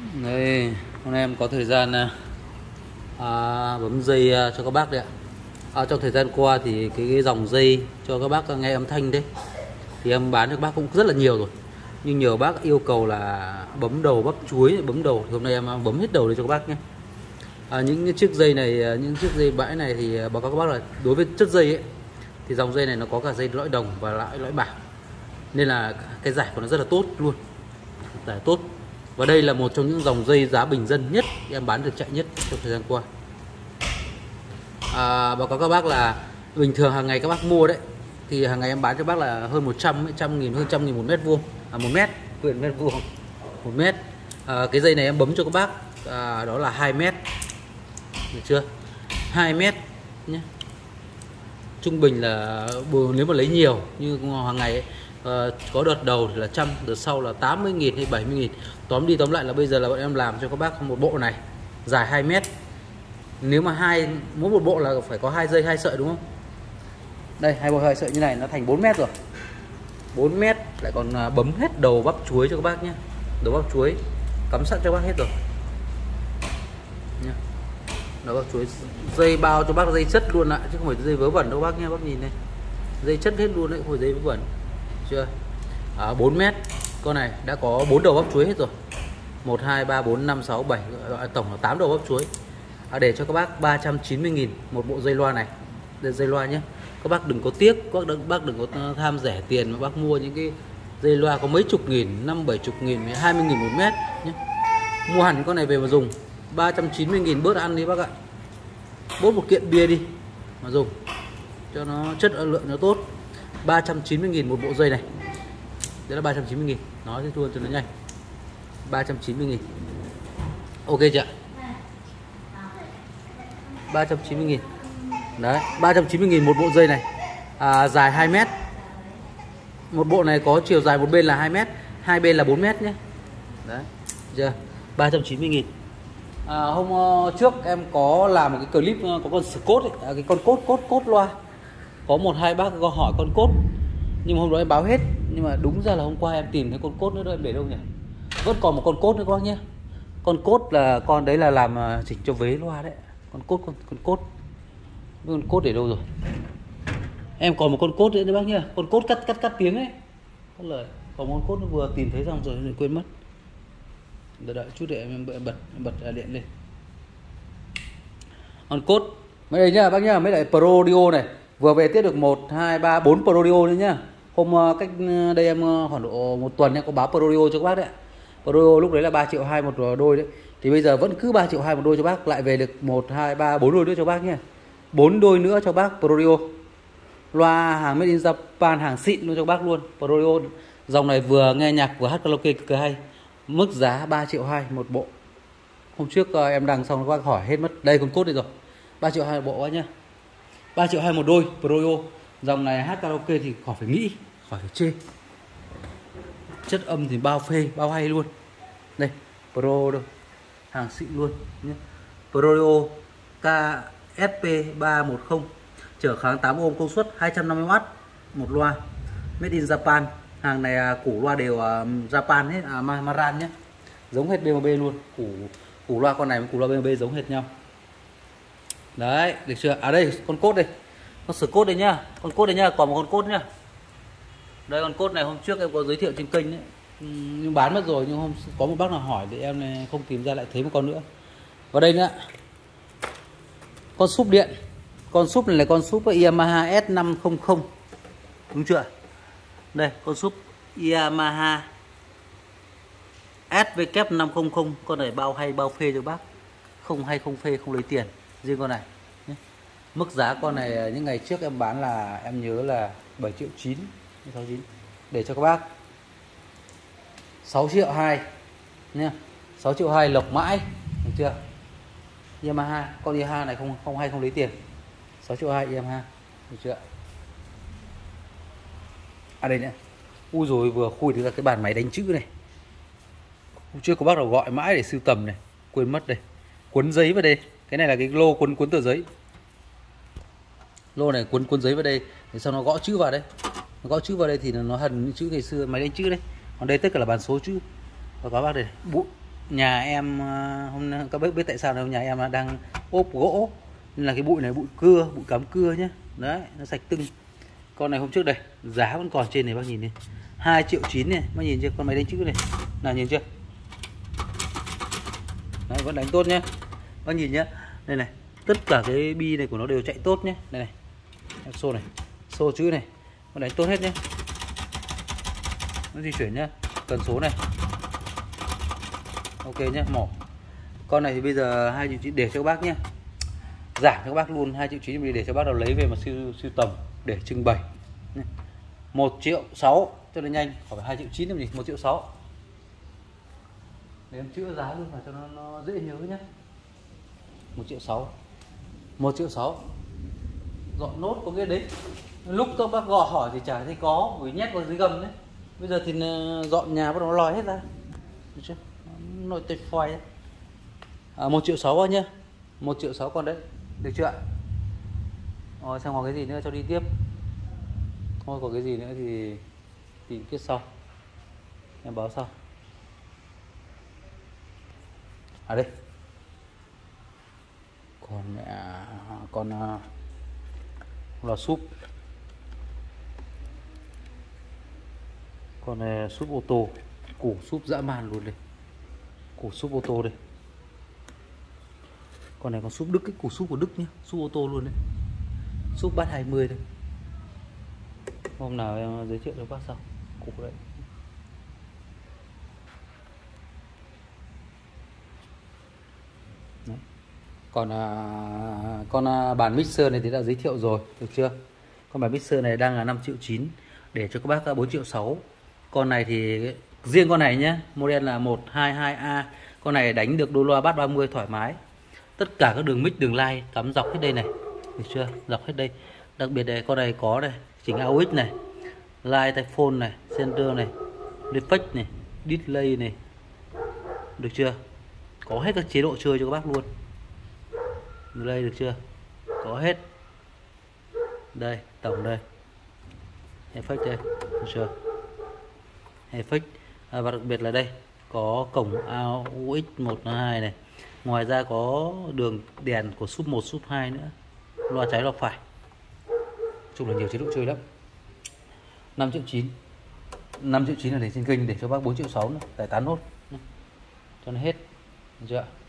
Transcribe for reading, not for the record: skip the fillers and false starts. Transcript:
Đây, hôm nay em có thời gian bấm dây cho các bác đấy ạ. Trong thời gian qua thì cái dòng dây cho các bác nghe âm thanh đấy thì em bán cho các bác cũng rất là nhiều rồi. Nhưng nhiều bác yêu cầu là bấm đầu bắp chuối, bấm đầu thì hôm nay em bấm hết đầu để cho các bác nhé. Những cái chiếc dây này, những chiếc dây bãi này thì báo cáo các bác là đối với chất dây ấy thì dòng dây này nó có cả dây lõi đồng và lõi bạc, nên là cái giải của nó rất là tốt luôn, giải tốt. Và đây là một trong những dòng dây giá bình dân nhất em bán được chạy nhất trong thời gian qua. Báo cáo các bác là bình thường hàng ngày các bác mua đấy thì hàng ngày em bán cho bác là hơn 100 nghìn, hơn 100.000 một mét vuông, một mét, quyền mét vuông, một mét. Cái dây này em bấm cho các bác đó là 2 mét, được chưa? 2 mét nhé. Trung bình là nếu mà lấy nhiều như hàng ngày ấy, có đợt đầu thì là 100, đợt sau là 80.000 hay 70.000. Tóm đi tóm lại là bây giờ là bọn em làm cho các bác một bộ này dài 2 mét. Nếu mà mỗi một bộ là phải có 2 dây 2 sợi đúng không? Đây, 2 bộ 2 sợi như này nó thành 4 mét rồi. 4 mét lại còn bấm hết đầu bắp chuối cho các bác nhé. Đầu bắp chuối cắm sẵn cho các bác hết rồi nhé. Đầu bắp chuối, dây bao cho bác dây chất luôn ạ, chứ không phải dây vớ vẩn đâu bác nhé. Bác nhìn này, dây chất hết luôn đấy, không phải dây vớ vẩn. Chưa? 4 mét. Con này đã có 4 đầu bắp chuối hết rồi. 1, 2, 3, 4, 5, 6, 7, tổng là 8 đầu bắp chuối. Để cho các bác 390.000 một bộ dây loa này. Đây, dây loa nhé. Các bác đừng có tiếc, bác đừng có tham rẻ tiền mà bác mua những cái dây loa có mấy chục nghìn, 50-70 nghìn, 20.000 một mét nhé. Mua hẳn con này về mà dùng. 390.000 bớt ăn đi bác ạ. Bớt một kiện bia đi mà dùng cho nó chất lượng nó tốt. 390.000 một bộ dây này. Đấy là 390.000. Nói cho nó nhanh. 390.000. Ok chưa? 390.000. Đấy, 390.000 một bộ dây này. Dài 2 mét. Một bộ này có chiều dài một bên là 2 mét, hai bên là 4 mét nhé. Đấy, chưa? 390.000. Hôm trước em có làm một cái clip có con Scott ấy, cái con cốt loa. Có 1-2 bác có hỏi con cốt, nhưng mà hôm đó em báo hết. Nhưng mà đúng ra là hôm qua em tìm thấy con cốt nữa, em để đâu nhỉ? Vẫn còn một con cốt nữa các bác nhé. Con cốt là con đấy là làm chỉnh cho vế loa đấy. Con cốt để đâu rồi? Em còn một con cốt nữa đấy bác nhé. Con cốt cắt tiếng ấy. Có lời. Còn con cốt nó vừa tìm thấy xong rồi nên quên mất. Đợi chút để em bật điện lên. Con cốt mấy đây nhá bác nhá, mấy lại Prodio này vừa về tiết được 1, 2, 3, 4 Prodio nữa nhá. Hôm cách đây em khoảng độ 1 tuần em có báo Prodio cho các bác đấy. Prodio lúc đấy là 3,2 triệu một đôi đấy. Thì bây giờ vẫn cứ 3,2 triệu một đôi cho bác, lại về được 1, 2, 3, 4 đôi nữa cho bác nhá. 4 đôi nữa cho bác Prodio. Loa hàng made in Japan, hàng xịn luôn cho bác luôn. Prodio dòng này vừa nghe nhạc vừa hát karaoke cực kỳ hay. Mức giá 3,2 triệu một bộ. Hôm trước em đăng xong các bác hỏi hết mất. Đây con cốt đây rồi. 3,2 triệu một bộ nhá. 3,2 triệu một đôi Prodio. Dòng này hát karaoke thì khỏi phải nghĩ, khỏi phải chê. Chất âm thì bao phê, bao hay luôn. Đây, Pro đâu. Hàng xịn luôn nhé. Prodio KSP310 trở kháng 8 ohm, công suất 250W một loa. Made in Japan. Hàng này củ loa đều Japan hết, Maran nhé. Giống hết BMB luôn. Củ loa con này với củ loa BMB giống hệt nhau. Đấy, được chưa? Đây, con cốt đây. Con sửa cốt đây nhá. Con cốt đây nhá, còn một con cốt nhá. Đây con cốt này hôm trước em có giới thiệu trên kênh đấy. Nhưng bán mất rồi, nhưng hôm có một bác nào hỏi thì em này không tìm ra, lại thấy một con nữa. Và đây nữa. Con súp điện. Con súp này là con súp Yamaha S500. Đúng chưa? Đây, con súp Yamaha SW500. Con này bao hay bao phê cho bác. Không hay không phê, không lấy tiền. Riêng con này. Mức giá con này những ngày trước em bán là em nhớ là 7,9 triệu, 6,9 để cho các bác 6,2 triệu nha. 6,2 triệu lộc mãi, được chưa? Yamaha, con Yamaha này không hay không lấy tiền. 6,2 triệu Yamaha, được chưa? Đây nữa. Ui rồi vừa khui được ra cái bàn máy đánh chữ này. Hôm trước có bác nào gọi mãi để sưu tầm này, quên mất đây. Cuốn giấy vào đây. Cái này là cái lô cuốn tờ giấy. Lô này cuốn giấy vào đây để sau nó gõ chữ vào đây. Nó gõ chữ vào đây thì nó hằn những chữ ngày xưa máy đánh chữ đấy. Còn đây tất cả là bàn số chữ. Và các bác đây, nhà em hôm nay các bác biết tại sao đâu, nhà em đang ốp gỗ nên là cái bụi này bụi cưa, bụi cắm cưa nhá. Đấy, nó sạch tưng. Con này hôm trước đây, giá vẫn còn trên này bác nhìn đi. 2,9 triệu này, bác nhìn chưa? Con máy đánh chữ này. Nào nhìn chưa? Đấy, vẫn đánh tốt nhá. Bác nhìn nhá. Đây này, tất cả cái bi này của nó đều chạy tốt nhé. Đây này. Xô này, xô chữ này. Nó đánh tốt hết nhé. Nó di chuyển nhá. Cần số này. Ok nhá, mỏ. Con này thì bây giờ 2,9 triệu để cho các bác nhé. Giảm cho các bác luôn 2,9 triệu để cho bác nào lấy về mà siêu tầm để trưng bày. 1,6 triệu cho nó nhanh, khỏi phải 2,9 triệu làm gì, 1,6 triệu. Để em chữa giá luôn mà cho nó dễ nhớ nhé. 1,6 triệu. 1,6 triệu. Dọn nốt có cái đấy. Lúc các bác gọi hỏi thì chả thấy có, vì nhét vào dưới gầm đấy. Bây giờ thì dọn nhà bắt đầu lòi hết ra. Được chưa? Nội tuyệt vời. 1,6 triệu nhá. 1,6 triệu con đấy. Được chưa ạ? Rồi xem còn cái gì nữa cho đi tiếp. Thôi còn cái gì nữa thì tìm tiếp sau. Em báo sau. À đây. Còn là súp. Con này súp ô tô, củ súp dã man luôn đây. Củ súp ô tô đây. Con này còn súp Đức, cái củ súp của Đức nhé, súp ô tô luôn đấy. Súp bát 20 đây. Hôm nào em giới thiệu cho bác sau. Củ đấy. Đấy. Còn bàn mixer này thì đã giới thiệu rồi, được chưa? Con bàn mixer này đang là 5,9 triệu để cho các bác 4,6 triệu. Con này thì riêng con này nhé, model là 122A. Con này đánh được đô loa bass 30 thoải mái. Tất cả các đường mic, đường line cắm dọc hết đây này, được chưa? Dọc hết đây. Đặc biệt này, con này có này, chỉnh AUX này, line tai phone này, center này, effect này, delay này, được chưa? Có hết các chế độ chơi cho các bác luôn. Đây được chưa? Có hết. Đây, tổng đây. Effect đây, được chưa? Effect. Và đặc biệt là đây có cổng AUX 1.2 này. Ngoài ra có đường đèn của sub 1, sub 2 nữa. Loa trái loa phải. Chung là nhiều chế độ chơi lắm. 5,9 triệu. 5,9 triệu là để trên kênh để cho bác 4,6 triệu nữa, giải tán nốt cho nó hết. Được chưa?